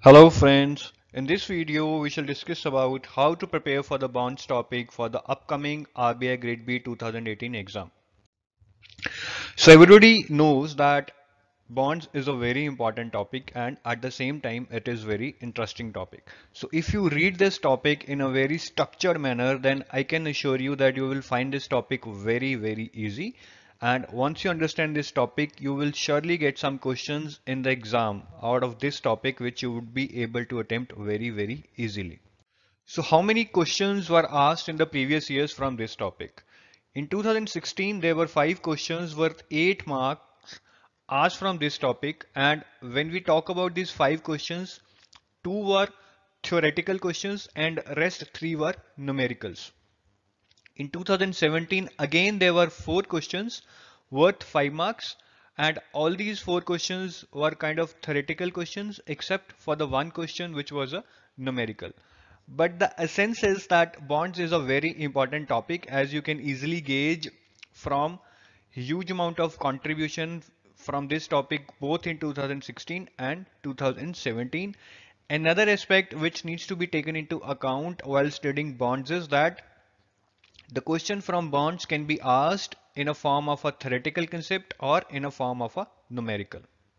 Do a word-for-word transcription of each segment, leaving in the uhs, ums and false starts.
Hello friends, in this video we shall discuss about how to prepare for the bonds topic for the upcoming R B I Grade B two thousand eighteen exam. So everybody knows that bonds is a very important topic and at the same time it is very interesting topic. So if you read this topic in a very structured manner, then I can assure you that you will find this topic very very easy. And once you understand this topic, you will surely get some questions in the exam out of this topic which you would be able to attempt very very easily. So how many questions were asked in the previous years from this topic? In two thousand sixteen, there were five questions worth eight marks asked from this topic. And when we talk about these five questions, two were theoretical questions and rest three were numericals. In two thousand seventeen, again, there were four questions worth five marks. And all these four questions were kind of theoretical questions except for the one question which was a numerical. But the essence is that bonds is a very important topic, as you can easily gauge from huge amount of contribution from this topic both in two thousand sixteen and two thousand seventeen. Another aspect which needs to be taken into account while studying bonds is that the question from bonds can be asked in a form of a theoretical concept or in a form of a numerical.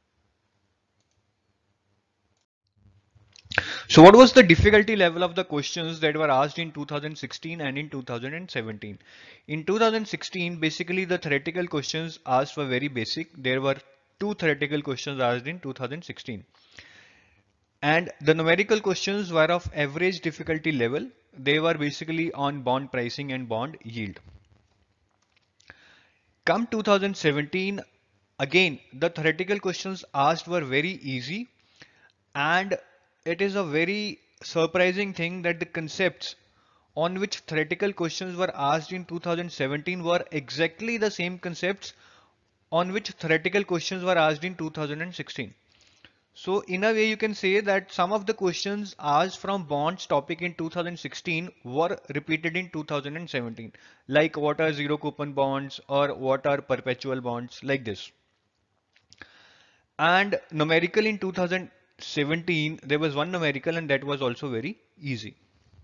So what was the difficulty level of the questions that were asked in two thousand sixteen and in two thousand seventeen? In two thousand sixteen, basically the theoretical questions asked were very basic. There were two theoretical questions asked in two thousand sixteen. And the numerical questions were of average difficulty level. They were basically on bond pricing and bond yield. Come two thousand seventeen, again, the theoretical questions asked were very easy, and it is a very surprising thing that the concepts on which theoretical questions were asked in two thousand seventeen were exactly the same concepts on which theoretical questions were asked in two thousand sixteen. So in a way you can say that some of the questions asked from bonds topic in two thousand sixteen were repeated in two thousand seventeen, like what are zero coupon bonds or what are perpetual bonds, like this. And numerical in two thousand seventeen, there was one numerical and that was also very easy.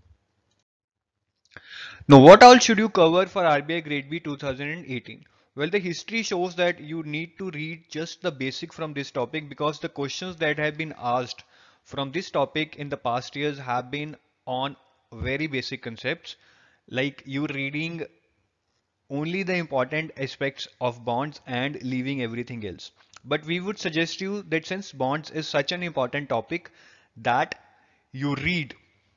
Now, what all should you cover for R B I Grade B two thousand eighteen? Well, the history shows that you need to read just the basic from this topic, because the questions that have been asked from this topic in the past years have been on very basic concepts, like you reading only the important aspects of bonds and leaving everything else. But we would suggest you that since bonds is such an important topic, that you read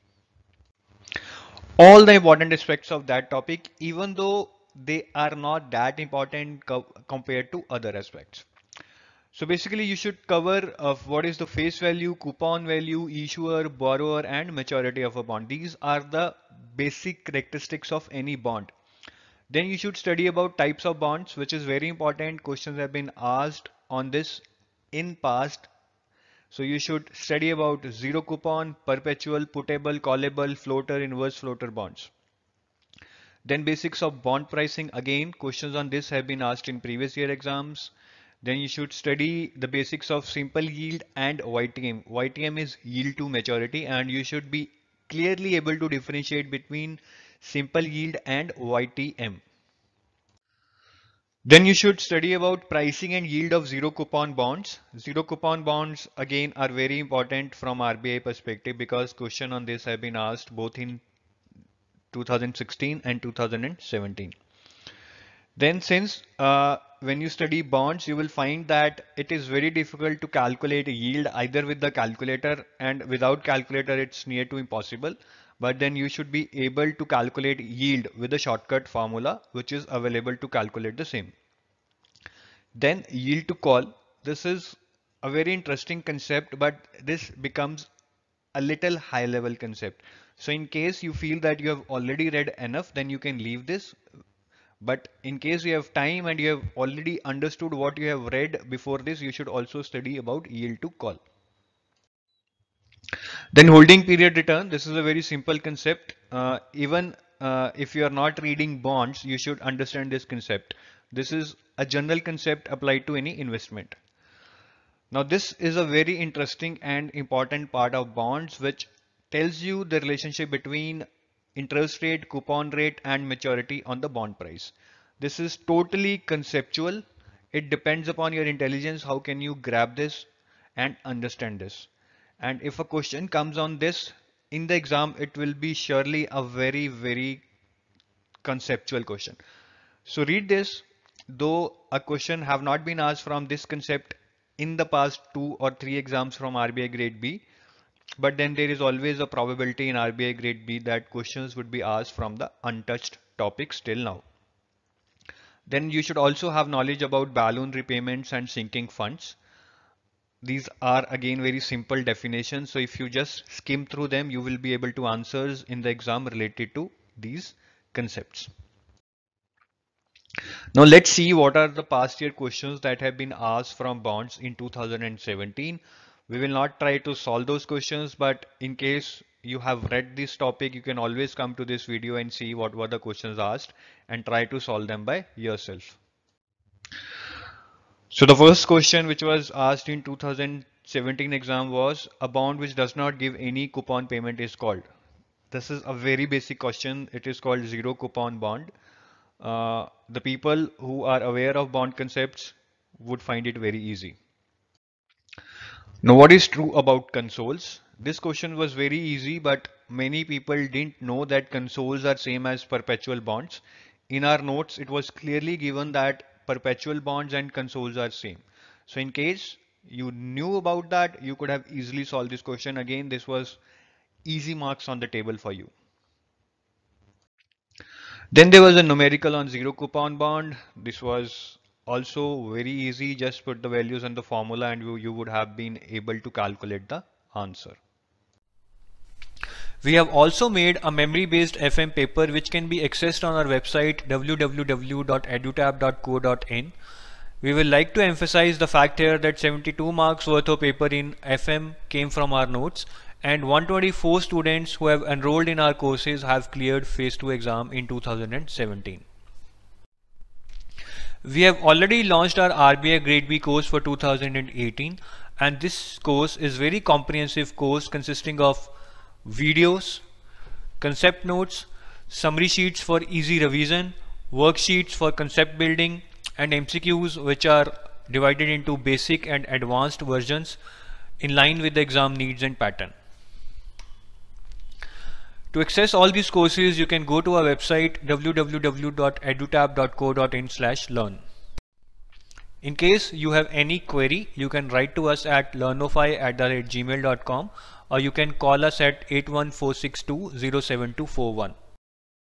all the important aspects of that topic, even though they are not that important co compared to other aspects. So basically you should cover of what is the face value, coupon value, issuer, borrower, and maturity of a bond. These are the basic characteristics of any bond. Then you should study about types of bonds, which is very important. Questions have been asked on this in past. So you should study about zero coupon, perpetual, puttable, callable, floater, inverse floater bonds. Then basics of bond pricing. Again, questions on this have been asked in previous year exams. Then you should study the basics of simple yield and Y T M. Y T M is yield to maturity, and you should be clearly able to differentiate between simple yield and Y T M. Then you should study about pricing and yield of zero coupon bonds. Zero coupon bonds again are very important from R B I perspective, because question on this have been asked both in two thousand sixteen and two thousand seventeen. Then since uh, when you study bonds, you will find that it is very difficult to calculate yield either with the calculator, and without calculator it's near to impossible. But then you should be able to calculate yield with a shortcut formula which is available to calculate the same. Then yield to call. This is a very interesting concept, but this becomes a little high level concept. So in case you feel that you have already read enough, then you can leave this. But in case you have time and you have already understood what you have read before this, you should also study about yield to call. Then holding period return. This is a very simple concept. Uh, even uh, if you are not reading bonds, you should understand this concept. This is a general concept applied to any investment. Now this is a very interesting and important part of bonds, which tells you the relationship between interest rate, coupon rate and maturity on the bond price. This is totally conceptual. It depends upon your intelligence. How can you grab this and understand this? And if a question comes on this in the exam, it will be surely a very, very conceptual question. So read this, though a question have not been asked from this concept in the past two or three exams from R B I Grade B, but then there is always a probability in R B I Grade B that questions would be asked from the untouched topics till now. Then you should also have knowledge about balloon repayments and sinking funds. These are again very simple definitions, so if you just skim through them, you will be able to answers in the exam related to these concepts. Now let's see what are the past year questions that have been asked from bonds in two thousand seventeen. We will not try to solve those questions, but in case you have read this topic, you can always come to this video and see what were the questions asked and try to solve them by yourself. So the first question which was asked in two thousand seventeen exam was, a bond which does not give any coupon payment is called. This is a very basic question. It is called zero coupon bond. Uh, the people who are aware of bond concepts would find it very easy. Now, what is true about consoles? This question was very easy, but many people didn't know that consoles are same as perpetual bonds. In our notes, it was clearly given that perpetual bonds and consoles are same. So in case you knew about that, you could have easily solved this question. Again, this was easy marks on the table for you. Then there was a numerical on zero coupon bond. This was also very easy. Just put the values in the formula and you, you would have been able to calculate the answer. We have also made a memory-based F M paper which can be accessed on our website w w w dot edutab dot co dot in. We will like to emphasize the fact here that seventy-two marks worth of paper in F M came from our notes, and one hundred twenty-four students who have enrolled in our courses have cleared phase two exam in two thousand seventeen. We have already launched our R B I Grade B course for two thousand eighteen, and this course is very comprehensive course consisting of videos, concept notes, summary sheets for easy revision, worksheets for concept building, and M C Qs which are divided into basic and advanced versions in line with the exam needs and pattern. To access all these courses, you can go to our website w w w dot edutab dot co dot in slash learn. In case you have any query, you can write to us at learnofy at gmail dot com, or you can call us at eight one four six two zero seven two four one.